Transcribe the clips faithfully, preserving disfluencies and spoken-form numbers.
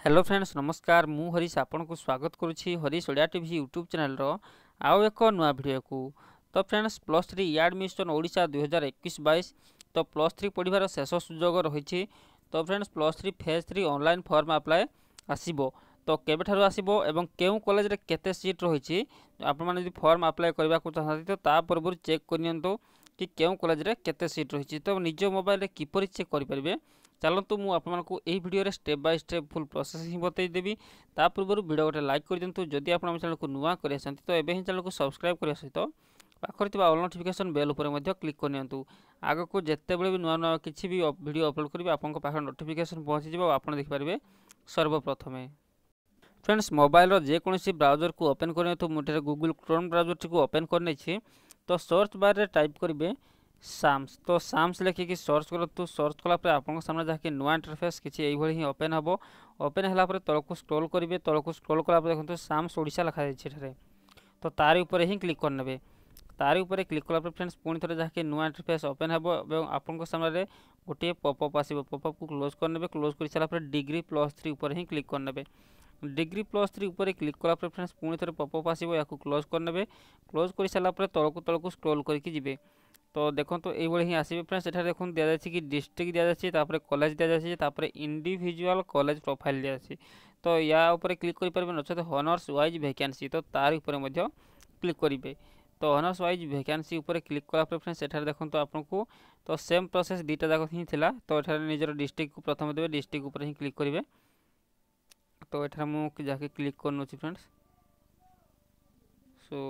Hello friends नमस्कार मु हरीश आपन को स्वागत करुछि Harish Odia TV YouTube channel रो आउ एक नुआ वीडियो को। तो friends plus three admission Odisha दुई हजार इक्कीस बाईस तो प्लस थ्री पढ़िबार शेष सुजोग रही। तो friends plus three phase three online form apply आसीबो तो केबे ठारु आसीबो एवं केउ कॉलेज रे केते सीट रही आपण माने यदि फॉर्म अप्लाई करबा को चाहती तो ता पूर्व चेक करनियंतो कि केउ कॉलेज रे केते सीट रही। तो निज मोबाइल रे किपरि चेक करि परिबे चलतु मुझे आपको यही video step by step full process ही बतईदेवी। ता पूर्व वीडियो गोटे लाइक कर दिंतु जदि आप चैनल को नुआ कर तो एवं ही चैनल को सब्सक्राइब करने सहित पाखर ऑल नोटिफिकेशन बेल उपर क्लिक करनी। आग को जिते बड़े भी नुआ नुआ किसी भी वीडियो अपलोड करेंगे आपको पाखे नोटिफिकेशन पहुँची आप देखिपारे सर्वप्रथमे। फ्रेंड्स मोबाइल जेकोसी ब्राउजर को ओपन करने तो मुझे गूगल क्रोम ब्राउजर टी ओपन करने तो सर्च बार रे टाइप करेंगे साम्स तो साम्स लिखिकी सर्च करूँ। सर्च कलापर आपन सामने जहाँकि नुआ इंटरफेस किसी ही ओपन हम ओपन है तलक स्क्रॉल करेंगे तलक स्क्रॉल कलापर देखो साम्स ओडिशा लिखाई तो तारी ऊपर ही क्लिक करने। तारी ऊपर क्लिक कलापर फ्रेंड्स पुणी थे जहाँकि नुआ इंटरफेस ओपन है आपन सामने गोटे पॉपअप आसो पॉपअप को क्लोज करने। क्लोज कर सारापर डिग्री प्लस थ्री ऊपर ही क्लिक करने। डिग्री प्लस थ्री ऊपर क्लिक कलापर फ्रेंड्स पुणी थे पॉपअप आसो या क्लोज करने। क्लोज कर सारापर तलक तलक स्क्रॉल करके जी तो देखो तो ये ही आसवे फ्रेंड्स एठार देखो दि जाए कि डिस्ट्रिक्ट दि जाए कॉलेज दि जाए इंडिविजुअल कॉलेज प्रोफाइल दि जाए तो या ऊपर क्लिक करेंगे नचेत हॉनर्स वाइज वैकेंसी तो तार ऊपर क्लिक करेंगे। तो हॉनर्स वाइज वैकेंसी ऊपर क्लिक कलापर फ्रेंड्स एठार देखो तो आपको तो सेम प्रोसेस दुईटा जाक ही थिला तो एठार निजर डिस्ट्रिक्ट को प्रथम देवे डिस्ट्रिक्ट ऊपर ही क्लिक करेंगे। तो एठार मुझे जाके क्लिक करनी फ्रेंड्स सो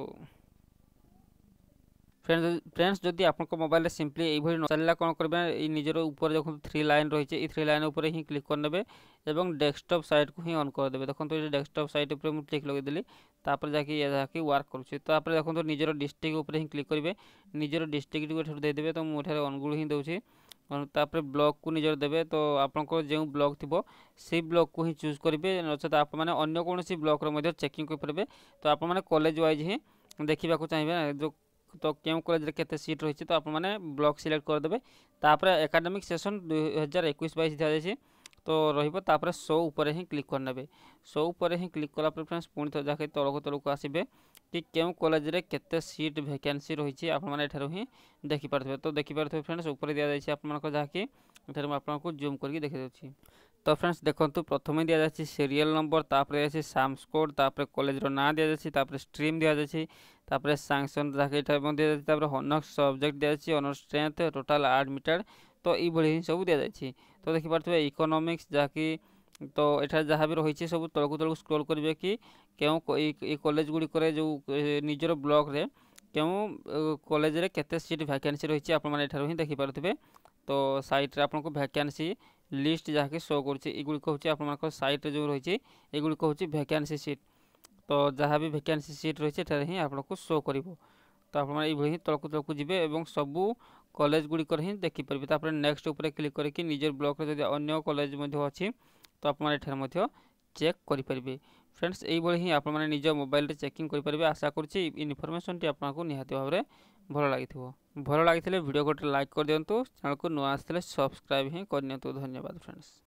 फ्रेंड्स फ्रेंड्स जदि आपको मोबाइल सिंपली ये चलला कौन करेंगे निजर ऊपर देखो थ्री लाइन रही है थ्री लाइन ऊपर ही क्लिक करने और डेस्कटॉप साइट को ही ऑन करदे। देखो ये डेस्कटॉप साइट उपर मुझे क्लिक लगेदेली तापर जाकि जहाँकि वर्क करुच्छे तो आप देखो निजर डिस्ट्रिक्ट उपर ही क्लिक करेंगे निजर डिस्ट्रिक्ट को देदेवे तो मुझे अनुगुल ही दूसरी तापर ब्लॉक को निजर देवे तो आपंकर जो ब्लॉक थी से ब्लॉक को ही चूज करेंगे नचेत आप मैंने कौन ब्लॉक चेकिंग करेंगे तो आप कॉलेज वाइज ही देखा चाहिए जो तो क्यों कॉलेज रे केते सीट रही तो आप मैंने ब्लॉक सिलेक्ट करदे। तापर एकेडमिक सेशन दुई हजार इक्कीस बैश दि जाए तो रही शो ऊपर ही क्लिक करने। शो ऊपर ही क्लिक कलापर फ्रेंड्स पुणी थे जहाँकि तलक तलक आसवे कि क्यों कॉलेज रे केते सीट वैकेंसी रही आपने ही देखिपारे तो देखिपारे फ्रेंड्स ऊपर दि जाए आप जहाँकि आपको जूम करके देखी दूसरी। तो फ्रेंड्स देखो प्रथम दि जाए सीरियल नंबर तापर साम्स कोड तापर कॉलेज ना दि जाए स्ट्रीम दि जाए सैंक्शन जहाँकि दि जाए हॉनर्स सब्जेक्ट दि जाए ऑनर्स स्ट्रेंथ टोटाल एडमिटेड तो ये सब दि जाए। तो देखिपारे इकोनॉमिक्स जहाँकि तो यहाँ जहाँ भी रही सब तलक तलक स्क्रॉल करेंगे कि क्यों कॉलेज गुड़िक जो निजर ब्लॉक रे क्यों कॉलेज रे केते सीट वैकेंसी रही है ही देखिपारे। तो साइट रे आपको वैकेंसी लिस्ट जहाँकि शो करुच्च हूँ आप साइट जो रही एगुड़िक हूँ वैकेंसी सीट तो जहाँ भी वैकेंसी सीट रही है ही आपको शो कर तो आप ही तलक तलक जी और सबू कॉलेज गुड़िक ही देखिपारे। नेक्स्ट ऊपर क्लिक करके निजर ब्लॉक रे अन्य कॉलेज अच्छी तो आप चेक करेंगे। फ्रेंड्स यही ही आप निज मोबाइल चेकिंग करेंगे। आशा करुच्ची इनफॉरमेशन टी आपको निहाती भाव में भल लगी भल लगी वीडियो गोटे लाइक कर दिंतु चैनल को नुआ आसते सब्सक्राइब ही करनी। धन्यवाद फ्रेंड्स।